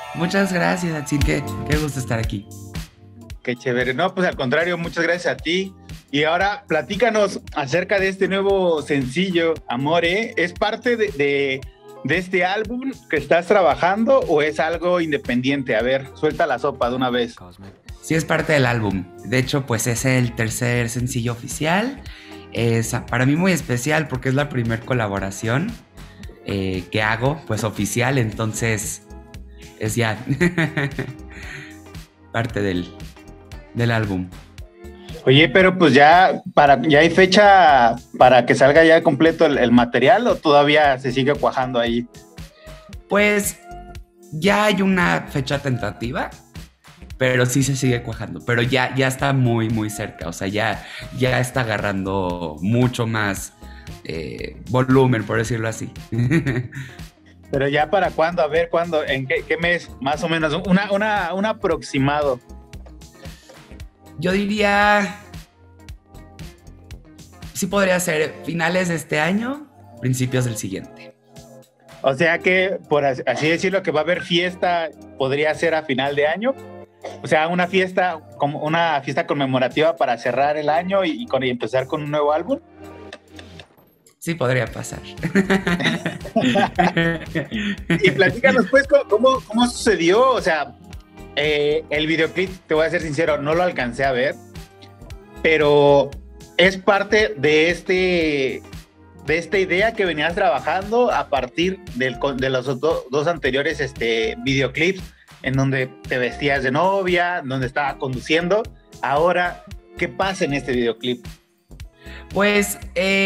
Muchas gracias, Atsil, qué gusto estar aquí. Qué chévere. No, pues al contrario, muchas gracias a ti. Y ahora platícanos acerca de este nuevo sencillo, Amore. ¿Es parte de este álbum que estás trabajando o es algo independiente? A ver, suelta la sopa de una vez. Sí, es parte del álbum. De hecho, pues es el tercer sencillo oficial. Es para mí muy especial porque es la primera colaboración que hago, pues oficial. Entonces, es ya parte del álbum. Oye, pero pues ya hay fecha para que salga ya completo el material o todavía se sigue cuajando ahí. Pues ya hay una fecha tentativa, pero sí se sigue cuajando. Pero ya está muy, muy cerca. O sea, ya está agarrando mucho más volumen, por decirlo así. Pero ya para cuándo, a ver cuándo, en qué mes, más o menos, un aproximado. Yo diría, sí podría ser finales de este año, principios del siguiente. O sea que, por así decirlo, que va a haber fiesta, podría ser a final de año. O sea, una fiesta conmemorativa para cerrar el año y empezar con un nuevo álbum. Sí, podría pasar. Y platícanos, pues, ¿cómo sucedió? O sea, el videoclip, te voy a ser sincero, no lo alcancé a ver, pero es parte de esta idea que venías trabajando a partir de los dos anteriores videoclips, en donde te vestías de novia, donde estaba conduciendo. Ahora, ¿qué pasa en este videoclip? Pues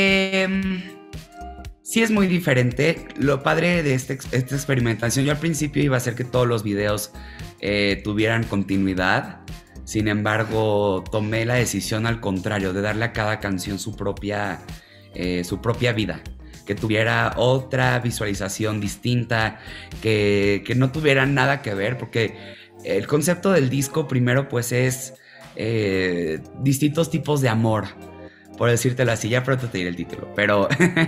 sí es muy diferente. Lo padre de esta experimentación, yo al principio iba a hacer que todos los videos tuvieran continuidad. Sin embargo, tomé la decisión al contrario, de darle a cada canción su propia vida, que tuviera otra visualización distinta, que no tuviera nada que ver, porque el concepto del disco primero pues es distintos tipos de amor, por decírtelo así. Ya pronto te diré el título, pero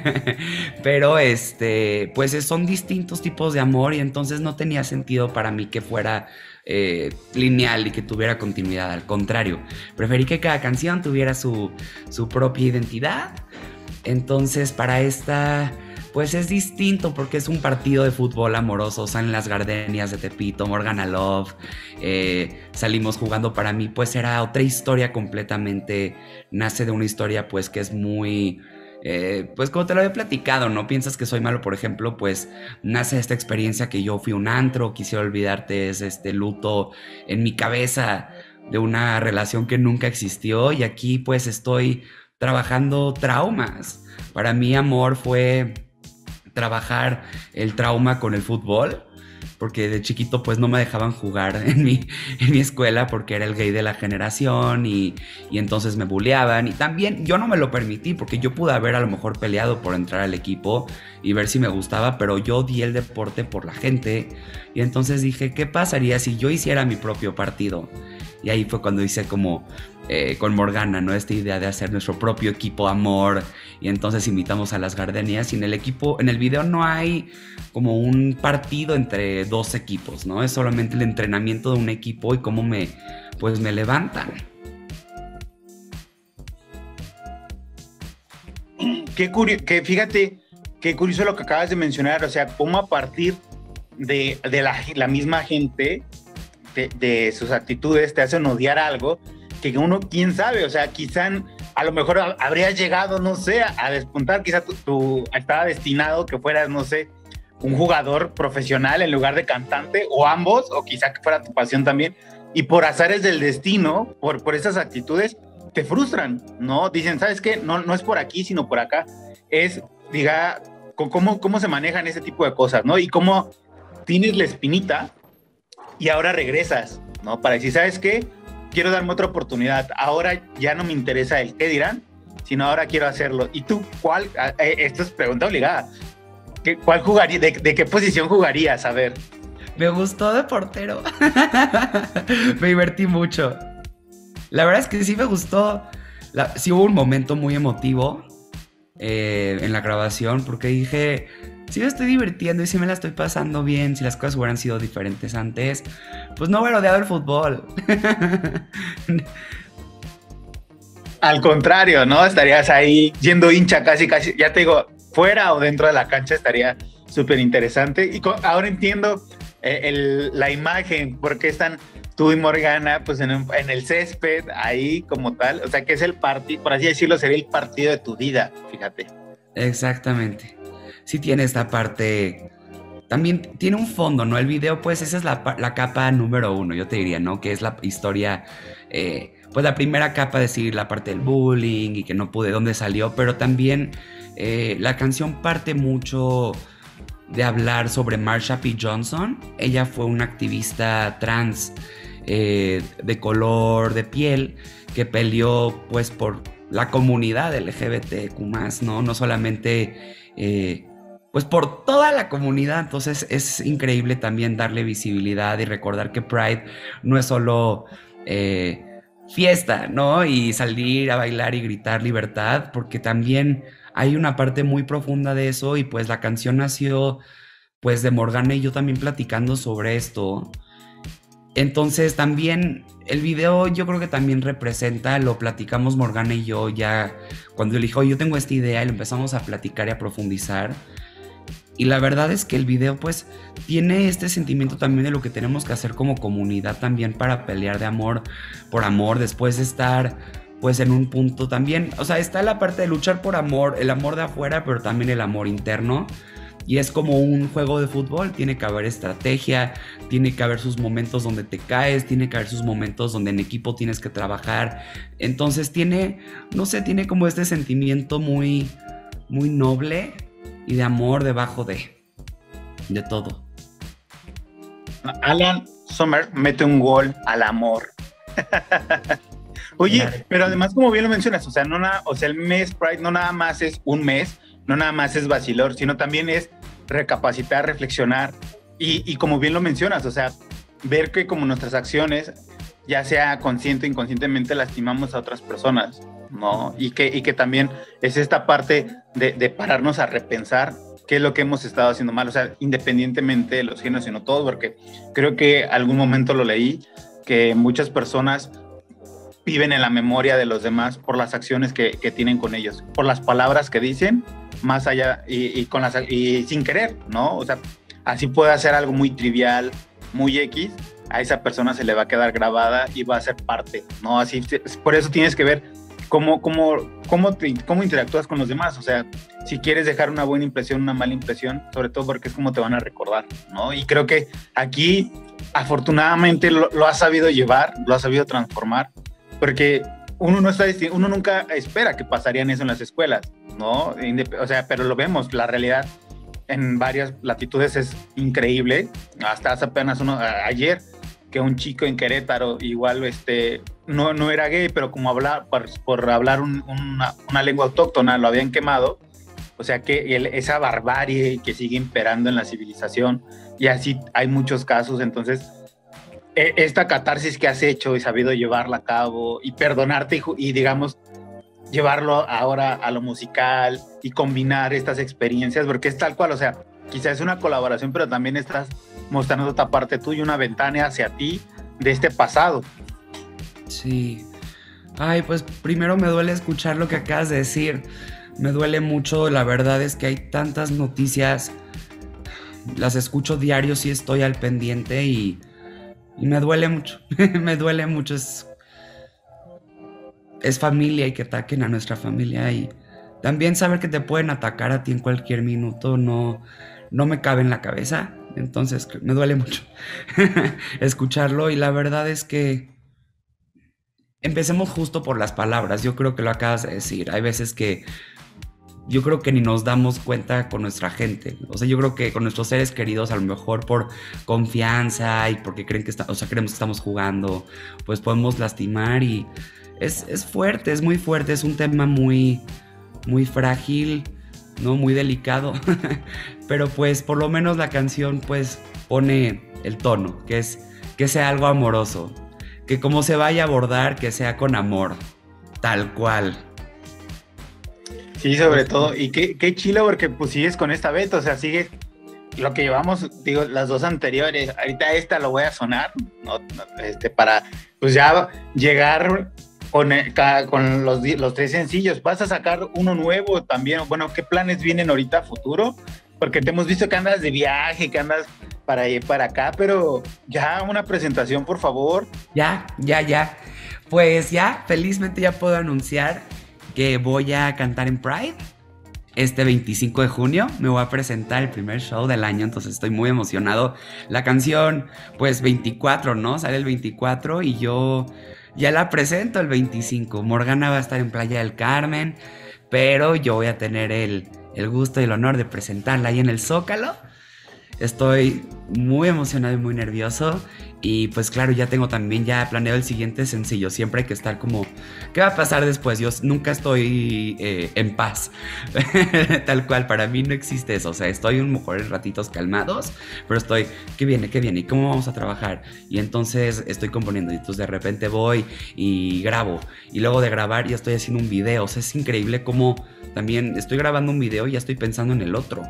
pues son distintos tipos de amor y entonces no tenía sentido para mí que fuera lineal y que tuviera continuidad. Al contrario, preferí que cada canción tuviera su propia identidad. Entonces para esta pues es distinto porque es un partido de fútbol amoroso. Salen las gardenias de Tepito, Morgana Love, salimos jugando. Para mí pues era otra historia completamente. Nace de una historia pues que es muy pues como te lo había platicado, ¿no? Piensas que soy malo, por ejemplo, pues nace esta experiencia que yo fui a un antro, quisiera olvidarte, es este luto en mi cabeza de una relación que nunca existió, y aquí pues estoy trabajando traumas. Para mí amor fue trabajar el trauma con el fútbol, porque de chiquito pues no me dejaban jugar en mi escuela porque era el gay de la generación y entonces me bulleaban, y también yo no me lo permití porque yo pude haber a lo mejor peleado por entrar al equipo y ver si me gustaba, pero yo di el deporte por la gente, y entonces dije, ¿qué pasaría si yo hiciera mi propio partido? Y ahí fue cuando hice como con Morgana, ¿no? Esta idea de hacer nuestro propio equipo amor, y entonces invitamos a las gardenias, y en el video no hay como un partido entre dos equipos, ¿no? Es solamente el entrenamiento de un equipo y cómo me levantan. Fíjate, qué curioso lo que acabas de mencionar, o sea, cómo a partir de la misma gente, de sus actitudes, te hacen odiar algo que uno, quién sabe, o sea, quizá a lo mejor habrías llegado, no sé, a despuntar, quizá estaba destinado que fueras, no sé, un jugador profesional en lugar de cantante, o ambos, o quizá que fuera tu pasión también, y por azares del destino, por esas actitudes, te frustran, ¿no? Dicen, ¿sabes qué? No es por aquí, sino por acá. Diga, cómo se manejan ese tipo de cosas, ¿no? Y cómo tienes la espinita y ahora regresas, ¿no? Para decir, ¿sabes qué? Quiero darme otra oportunidad. Ahora ya no me interesa el qué dirán, sino ahora quiero hacerlo. ¿Y tú cuál? Esto es pregunta obligada. ¿Cuál jugaría? ¿De qué posición jugarías? A ver. Me gustó de portero. Me divertí mucho. La verdad es que sí me gustó. Sí hubo un momento muy emotivo en la grabación, porque dije, sí me estoy divirtiendo y sí me la estoy pasando bien. Si las cosas hubieran sido diferentes antes, pues no hubiera odiado el fútbol. Al contrario, ¿no? Estarías ahí siendo hincha casi, casi, ya te digo, fuera o dentro de la cancha estaría súper interesante. Y ahora entiendo la imagen, porque están tú y Morgana pues en el césped, ahí como tal. O sea, que es el partido, por así decirlo, sería el partido de tu vida, fíjate. Exactamente. Sí tiene esta parte, también tiene un fondo, ¿no? El video, pues esa es la capa número uno, yo te diría, ¿no? Que es la historia, pues la primera capa, decir la parte del bullying y que no pude, dónde salió, pero también la canción parte mucho de hablar sobre Marsha P. Johnson. Ella fue una activista trans de color de piel que peleó pues por la comunidad LGBTQ+, ¿no? No solamente pues por toda la comunidad. Entonces es increíble también darle visibilidad y recordar que Pride no es solo fiesta, ¿no? Y salir a bailar y gritar libertad, porque también hay una parte muy profunda de eso. Y pues la canción nació pues de Morgana y yo también platicando sobre esto. Entonces también el video yo creo que también representa, lo platicamos Morgana y yo ya cuando le dijo, yo tengo esta idea, y lo empezamos a platicar y a profundizar. Y la verdad es que el video pues tiene este sentimiento también de lo que tenemos que hacer como comunidad también para pelear de amor por amor, después de estar pues en un punto también, o sea, está la parte de luchar por amor, el amor de afuera, pero también el amor interno. Y es como un juego de fútbol, tiene que haber estrategia, tiene que haber sus momentos donde te caes, tiene que haber sus momentos donde en equipo tienes que trabajar. Entonces tiene, no sé, tiene como este sentimiento muy, muy noble y de amor debajo de todo. Alan Sommer mete un gol al amor. Oye, claro. Pero además, como bien lo mencionas, o sea, el mes Pride no nada más es un mes, no nada más es vacilor, sino también es recapacitar, reflexionar y como bien lo mencionas, o sea, ver que como nuestras acciones, ya sea consciente o inconscientemente, lastimamos a otras personas, ¿no? Y que también es esta parte de pararnos a repensar qué es lo que hemos estado haciendo mal, o sea, independientemente de los géneros, sino todos, porque creo que algún momento lo leí, que muchas personas viven en la memoria de los demás por las acciones que tienen con ellos, por las palabras que dicen, más allá y sin querer, ¿no? O sea, así puede hacer algo muy trivial, muy X, a esa persona se le va a quedar grabada y va a ser parte, ¿no? Así, por eso tienes que ver cómo interactúas con los demás, o sea, si quieres dejar una buena impresión, una mala impresión, sobre todo porque es como te van a recordar, ¿no? Y creo que aquí, afortunadamente, lo has sabido llevar, lo has sabido transformar, porque uno nunca espera que pasarían eso en las escuelas, ¿no? O sea, pero lo vemos, la realidad en varias latitudes es increíble. Hasta hace apenas ayer, que un chico en Querétaro, igual no era gay, pero como por hablar una lengua autóctona, lo habían quemado. O sea, que esa barbarie que sigue imperando en la civilización, y así hay muchos casos. Entonces, esta catarsis que has hecho y sabido llevarla a cabo y perdonarte y digamos, llevarlo ahora a lo musical y combinar estas experiencias, porque es tal cual, o sea, quizás es una colaboración, pero también estás mostrando otra parte tuya, una ventana hacia ti de este pasado. Sí. Ay, pues primero me duele escuchar lo que acabas de decir. Me duele mucho, la verdad es que hay tantas noticias, las escucho diario, sí estoy al pendiente y me duele mucho, me duele mucho. Es familia y que ataquen a nuestra familia, y también saber que te pueden atacar a ti en cualquier minuto no me cabe en la cabeza. Entonces me duele mucho escucharlo, y la verdad es que empecemos justo por las palabras. Yo creo que lo acabas de decir, hay veces que yo creo que ni nos damos cuenta con nuestra gente. O sea, yo creo que con nuestros seres queridos, a lo mejor por confianza y porque creen que creemos que estamos jugando, pues podemos lastimar, y es fuerte, es muy fuerte, es un tema muy, muy frágil, ¿no? Muy delicado. Pero pues por lo menos la canción pues pone el tono, que sea algo amoroso, que como se vaya a abordar, que sea con amor, tal cual. Sí, sobre todo. Y qué chilo porque pues sigues con esta beta, o sea, sigues lo que llevamos, digo, las dos anteriores. Ahorita esta lo voy a sonar, ¿no? Para pues ya llegar con los tres sencillos. ¿Vas a sacar uno nuevo también? Bueno, ¿qué planes vienen ahorita a futuro? Porque te hemos visto que andas de viaje, que andas para allá y para acá, pero ya una presentación, por favor. Ya. Pues ya, felizmente ya puedo anunciar que voy a cantar en Pride. Este 25 de junio me voy a presentar el primer show del año, entonces estoy muy emocionado. La canción, pues 24, ¿no? Sale el 24 y yo ya la presento el 25. Morgana va a estar en Playa del Carmen, pero yo voy a tener el gusto y el honor de presentarla ahí en el Zócalo. Estoy muy emocionado y muy nervioso. Y pues claro, ya tengo también ya planeado el siguiente sencillo. Siempre hay que estar como, ¿qué va a pasar después? Yo nunca estoy en paz. Tal cual, para mí no existe eso. O sea, estoy un mejor en ratitos calmados, pero estoy, ¿qué viene? ¿Qué viene? ¿Y cómo vamos a trabajar? Y entonces estoy componiendo y entonces de repente voy y grabo. Y luego de grabar ya estoy haciendo un video. O sea, es increíble cómo también estoy grabando un video y ya estoy pensando en el otro.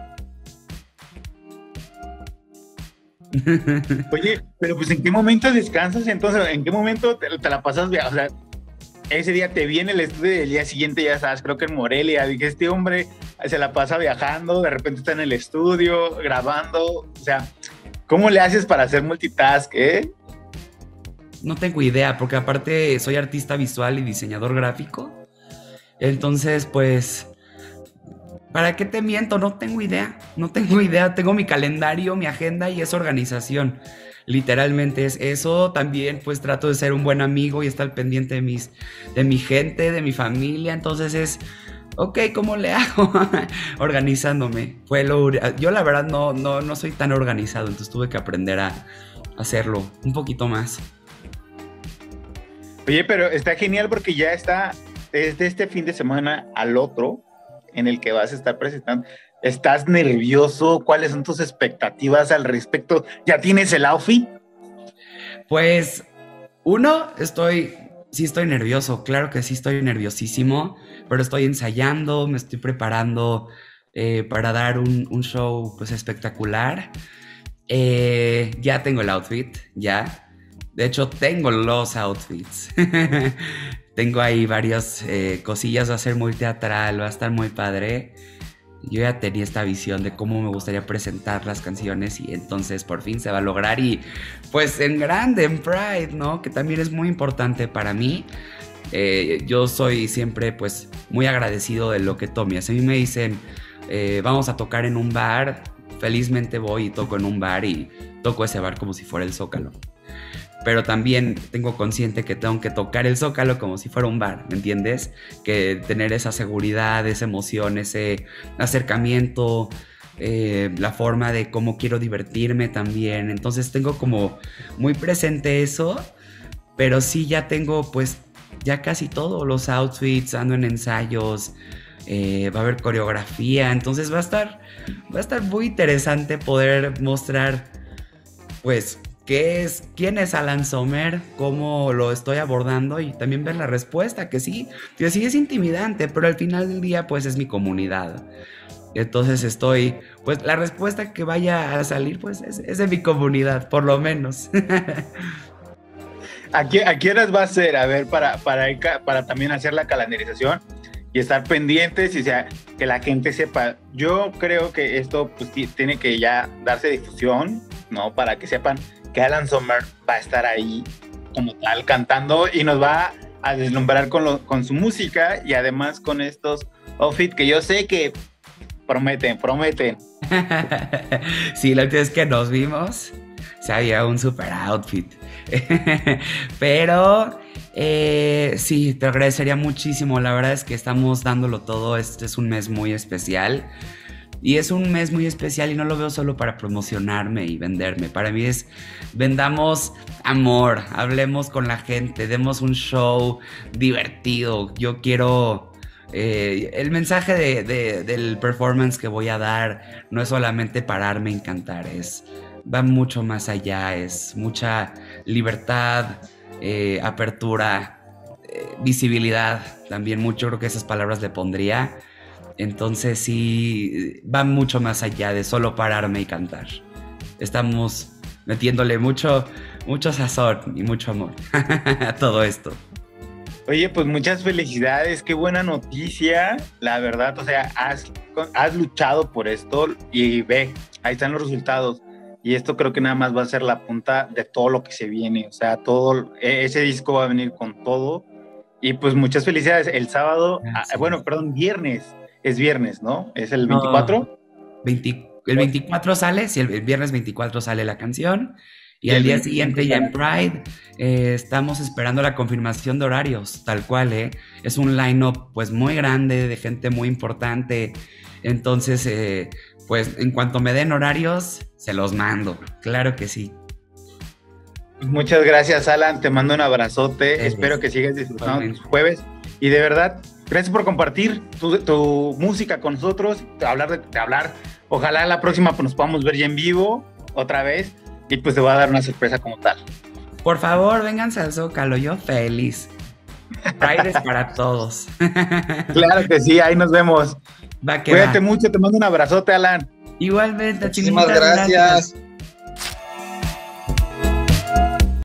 Oye, pero pues ¿en qué momento descansas entonces? ¿En qué momento te la pasas? O sea, ese día te viene el estudio y el día siguiente ya sabes, creo que en Morelia, dije, este hombre se la pasa viajando, de repente está en el estudio, grabando, o sea, ¿cómo le haces para hacer multitask, No tengo idea, porque aparte soy artista visual y diseñador gráfico. Entonces, pues, ¿para qué te miento? No tengo idea. No tengo idea. Tengo mi calendario, mi agenda y es organización. Literalmente es eso. También, pues, trato de ser un buen amigo y estar al pendiente de mi gente, de mi familia. Entonces es, ok, ¿cómo le hago? Organizándome. Yo la verdad no soy tan organizado, entonces tuve que aprender a hacerlo un poquito más. Oye, pero está genial porque ya está desde este fin de semana al otro en el que vas a estar presentando. ¿Estás nervioso? ¿Cuáles son tus expectativas al respecto? ¿Ya tienes el outfit? Pues, sí estoy nervioso, claro que sí estoy nerviosísimo, pero estoy ensayando, me estoy preparando para dar un show pues espectacular. Ya tengo el outfit, ya. De hecho, tengo los outfits. Tengo ahí varias cosillas, va a ser muy teatral, va a estar muy padre. Yo ya tenía esta visión de cómo me gustaría presentar las canciones y entonces por fin se va a lograr y pues en grande, en Pride, ¿no? Que también es muy importante para mí. Yo soy siempre pues muy agradecido de lo que tome. Si a mí me dicen vamos a tocar en un bar, felizmente voy y toco en un bar y toco ese bar como si fuera el Zócalo. Pero también tengo consciente que tengo que tocar el Zócalo como si fuera un bar, ¿me entiendes? Que tener esa seguridad, esa emoción, ese acercamiento, la forma de cómo quiero divertirme también. Entonces tengo como muy presente eso, pero sí ya tengo pues ya casi todo, los outfits, ando en ensayos, va a haber coreografía, entonces va a estar muy interesante poder mostrar pues quién es Alan Sommer, cómo lo estoy abordando y también ver la respuesta, que sí es intimidante, pero al final del día pues es mi comunidad. Entonces pues la respuesta que vaya a salir pues es de mi comunidad, por lo menos. ¿A qué horas va a ser? A ver, para también hacer la calendarización y estar pendientes y o sea, que la gente sepa. Yo creo que esto pues, tiene que ya darse difusión, ¿no? Para que sepan que Alan Sommer va a estar ahí como tal cantando y nos va a deslumbrar con su música y además con estos outfits que yo sé que prometen. Sí, la última vez que nos vimos, o sea, había un super outfit. Pero sí, te agradecería muchísimo. La verdad es que estamos dándolo todo. Este es un mes muy especial. Y es un mes muy especial y no lo veo solo para promocionarme y venderme. Para mí es, vendamos amor, hablemos con la gente, demos un show divertido. Yo quiero... el mensaje del performance que voy a dar no es solamente pararme y cantar, va mucho más allá, es mucha libertad, apertura, visibilidad, también mucho, creo que esas palabras le pondría. Entonces sí, va mucho más allá de solo pararme y cantar. Estamos metiéndole mucho sazón y mucho amor a todo esto. Oye, pues muchas felicidades, qué buena noticia, la verdad, o sea, has luchado por esto y ve, ahí están los resultados. Y esto creo que nada más va a ser la punta de todo lo que se viene, o sea, ese disco va a venir con todo. Y pues muchas felicidades, el sábado, bueno, perdón, viernes, es viernes, ¿no? ¿Es el 24? El 24 sale, sí, el viernes 24 sale la canción. Y al día siguiente ya en Pride estamos esperando la confirmación de horarios, tal cual, ¿eh? Es un line-up pues muy grande, de gente muy importante. Entonces, pues en cuanto me den horarios, se los mando. Claro que sí. Muchas gracias, Alan. Te mando un abrazote. Espero que sigas disfrutando tus jueves. Y de verdad, gracias por compartir tu música con nosotros, hablar. Ojalá la próxima pues, nos podamos ver ya en vivo otra vez. Y pues te voy a dar una sorpresa como tal. Por favor, vénganse al Zócalo, yo feliz. Pride es para todos. Claro que sí, ahí nos vemos. Cuídate mucho, te mando un abrazote, Alan. Igualmente, muchísimas gracias.